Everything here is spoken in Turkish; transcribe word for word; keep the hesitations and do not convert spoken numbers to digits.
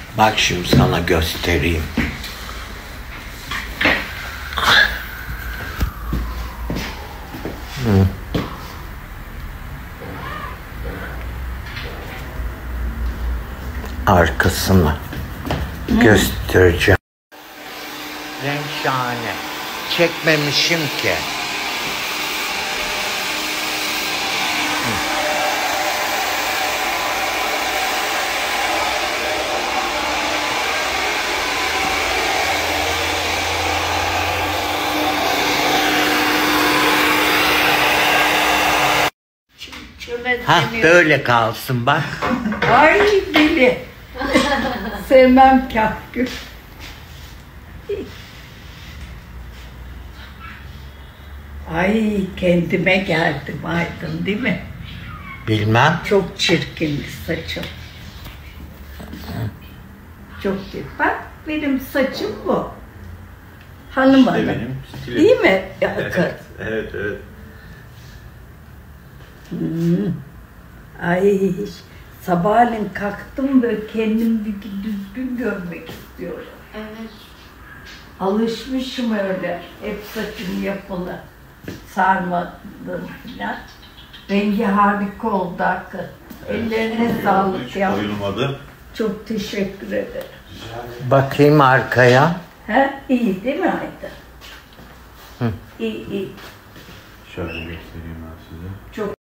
Bak şimdi sana göstereyim. Hı. Arkasını Hı. göstereceğim. Renk şahane. Çekmemişim ki. Ha böyle kalsın bak. Ay deli. Sevmem kahkül. Ay kendime geldim Aydın değil mi? Bilmem. Çok çirkinmiş saçım. Çok çirkin. Bak benim saçım bu. Hanım İşte hanım. benim stilim. Değil mi? Ya, Evet, evet, evet. Hmm. Ay sabahleyin kalktım böyle kendimi düzgün görmek istiyorum. Evet. Alışmışım öyle. Hep saçım yapılı. Sarmadım filan. Rengi harika oldu hakikaten. Ellerine sağlık Hiç ya. koyulmadı. Çok teşekkür ederim. Bakayım arkaya. He? İyi değil mi Aydın? Hı. İyi iyi. Şöyle göstereyim ben size. Çok